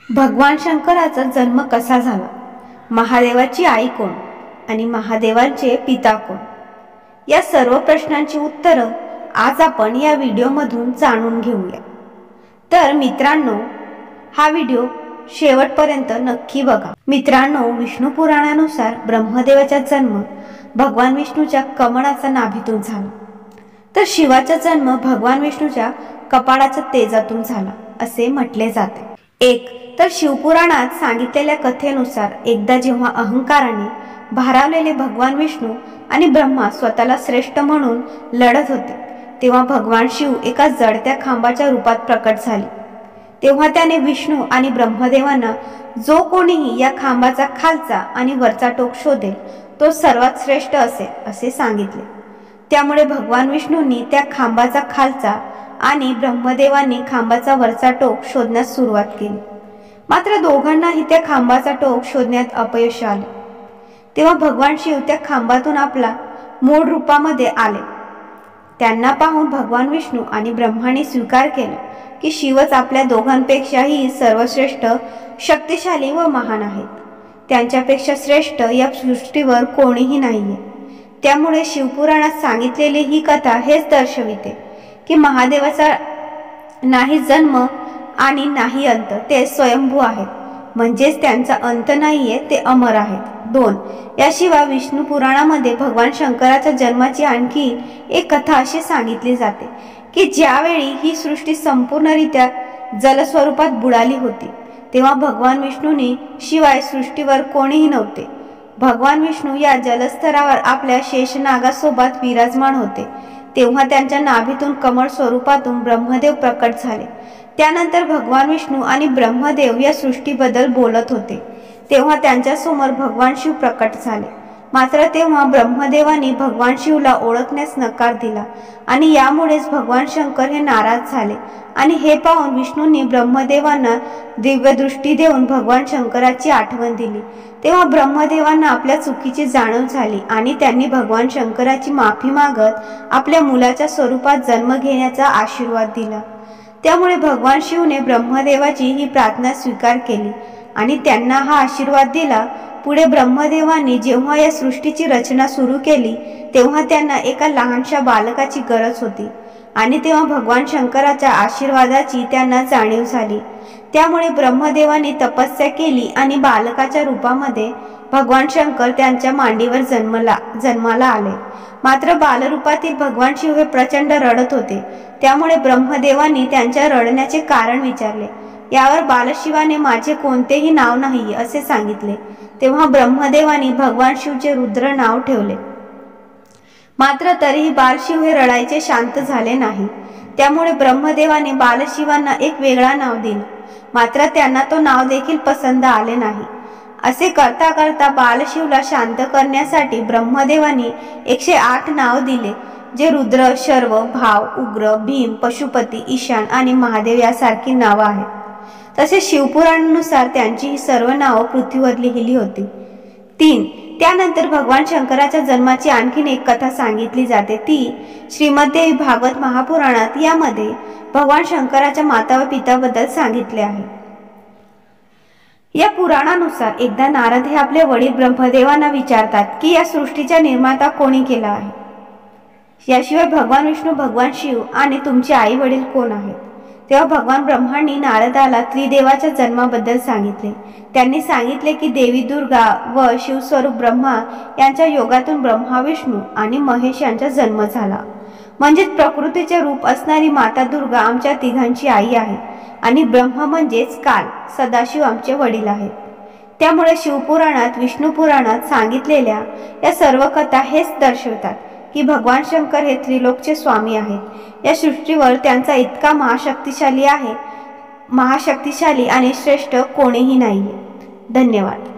भगवान शंकराचा जन्म कसा झाला, महादेवाची आई कोण आणि महादेवांचे पिता कोण, या सर्व प्रश्नांची उत्तरं आज आपण या व्हिडिओमधून जाणून घेऊया। तर मित्रांनो, हा व्हिडिओ शेवटपर्यंत नक्की बघा। मित्रांनो, विष्णू पुराणानुसार ब्रह्मदेवाचा जन्म भगवान विष्णूच्या कमळाच्या नाभीतून झाला, तर शिवाचा जन्म भगवान विष्णूच्या कपाळाच्या तेजातून झाला असे म्हटले जाते। एक तर शिवपुराणात सांगितलेल्या कथेनुसार एकदा जेव्हा अहंकाराने भारावलेले भगवान विष्णू आणि ब्रह्मा स्वतःला श्रेष्ठ म्हणून लढत होते, तेव्हा भगवान शिव एका जडत्या खांबाच्या रूपात प्रकट झाले। तेव्हा त्याने विष्णू आणि ब्रह्मदेवांना जो कोणीही या खांबाचा खालचा आणि वरचा टोक शोधेल तो सर्वात श्रेष्ठ असेल असे सांगितले। त्यामुळे भगवान विष्णूंनी त्या खांबाचा खालचा आणि ब्रह्मदेवांनी खांबाचा वरचा टोक शोधण्यास सुरुवात केली। मात्र दोघांनाही त्या खांबाचा टोक शोधण्यात अपयश आले। तेव्हा भगवान शिव त्या खांबातून आपला मूळ रूपामध्ये आले। त्यांना पाहून भगवान विष्णू आणि ब्रह्माने स्वीकार केला की शिवच आपल्या दोघांपेक्षाही सर्वश्रेष्ठ, शक्तिशाली व महान आहेत। त्यांच्यापेक्षा श्रेष्ठ या सृष्टीवर कोणीही नाहीये। त्यामुळे शिवपुराणात सांगितलेली ही कथा हेच दर्शविते की महादेवाचा नाही जन्म आणि नाही अंत, ते स्वयंभू आहेत, म्हणजेच त्यांचा अंत नाहीये, ते अमर आहेत। 2 याशिवाय विष्णू पुराणामध्ये भगवान शंकराच्या जन्माची आणखी एक कथा अशी सांगितली जाते की ज्यावेळी ही सृष्टी संपूर्णरित्या जलस्वरूपात बुडाली होती, तेव्हा भगवान विष्णूने शिवाय सृष्टीवर कोणीही नव्हते। भगवान विष्णू या जलस्तरावर आपल्या शेषनागासोबत विराजमान होते। तेव्हा त्यांच्या नाभीतून कमळ स्वरूपातून ब्रह्मदेव प्रकट झाले। त्यानंतर भगवान विष्णू आणि ब्रह्मदेव या सृष्टीबद्दल बोलत होते, तेव्हा त्यांच्या समोर भगवान शिव प्रकट झाले। मात्र तेव्हा ब्रह्मदेवाने भगवान शिवला ओळखण्यास नकार दिला आणि यामुळेच भगवान शंकर हे नाराज झाले आणि हे पाहून विष्णूंनी ब्रह्मदेवांना दिव्य दृष्टी देऊन भगवान शंकराची आठवण दिली। तेव्हा ब्रह्मदेवांना आपल्या चुकीची जाणीव झाली आणि त्यांनी भगवान शंकराची माफी मागत आपल्या मुलाच्या स्वरूपात जन्म घेण्याचा आशीर्वाद दिला। त्यामुळे भगवान शिवने ब्रह्मदेवाची ही प्रार्थना स्वीकार केली आणि त्यांना हा आशीर्वाद दिला। पुढे ब्रह्मदेवांनी जेव्हा या सृष्टीची रचना सुरू केली, तेव्हा त्यांना एका लहानशा बालकाची गरज होती आणि तेव्हा भगवान शंकराच्या आशीर्वादाची त्यांना जाणीव झाली। त्यामुळे ब्रह्मदेवांनी तपस्या केली आणि बालकाच्या रूपामध्ये भगवान शंकर त्यांच्या मांडीवर जन्माला आले। मात्र बालरूपातील भगवान शिव हे प्रचंड रडत होते। त्यामुळे ब्रह्मदेवांनी त्यांच्या रडण्याचे कारण विचारले। यावर बालशिवाने माझे कोणतेही नाव नाही असे सांगितले। तेव्हा ब्रह्मदेवांनी भगवान शिवचे रुद्र नाव ठेवले। मात्र तरीही बालशिव हे रडायचे शांत झाले नाही। त्यामुळे ब्रह्मदेवाने बालशिवांना एक वेगळा नाव दिला, मात्र त्यांना तो नाव देखील पसंत आले नाही। असे करता करता बालशिवला शांत करण्यासाठी ब्रह्मदेवांनी 108 नाव दिले, जे रुद्र, शर्व, भाव, उग्र, भीम, पशुपती, ईशान आणि महादेव यासारखी नावं आहेत। तसेच शिवपुराणानुसार त्यांची ही सर्व नावं पृथ्वीवर लिहिली होती। 3 त्यानंतर भगवान शंकराच्या जन्माची आणखीन एक कथा सांगितली जाते, ती श्रीमद्देवी भागवत महापुराणात। यामध्ये भगवान शंकराच्या माता व पिताबद्दल सांगितले आहे। या पुराणानुसार एकदा नारद हे आपले वडील ब्रह्मदेवांना विचारतात की या सृष्टीचा निर्माता कोणी केला आहे, याशिवाय भगवान विष्णू, भगवान शिव आणि तुमचे आई वडील कोण आहेत। तेव्हा भगवान ब्रह्मांनी नारदाला त्रिदेवाच्या जन्माबद्दल सांगितले। त्यांनी सांगितले की देवी दुर्गा व शिवस्वरूप ब्रह्मा यांच्या योगातून ब्रह्मा, विष्णू आणि महेश यांचा जन्म झाला। म्हणजेच प्रकृतीचे रूप असणारी माता दुर्गा आमच्या तिघांची आई आहे आणि ब्रह्मा म्हणजेच काल, सदाशिव आमचे वडील आहेत। त्यामुळे शिवपुराणात, विष्णू पुराणात सांगितलेल्या या सर्व कथा हेच दर्शवतात की भगवान शंकर हे त्रिलोकचे स्वामी आहेत। या सृष्टीवर त्यांचा इतका महाशक्तिशाली आणि श्रेष्ठ कोणीही नाहीये। धन्यवाद।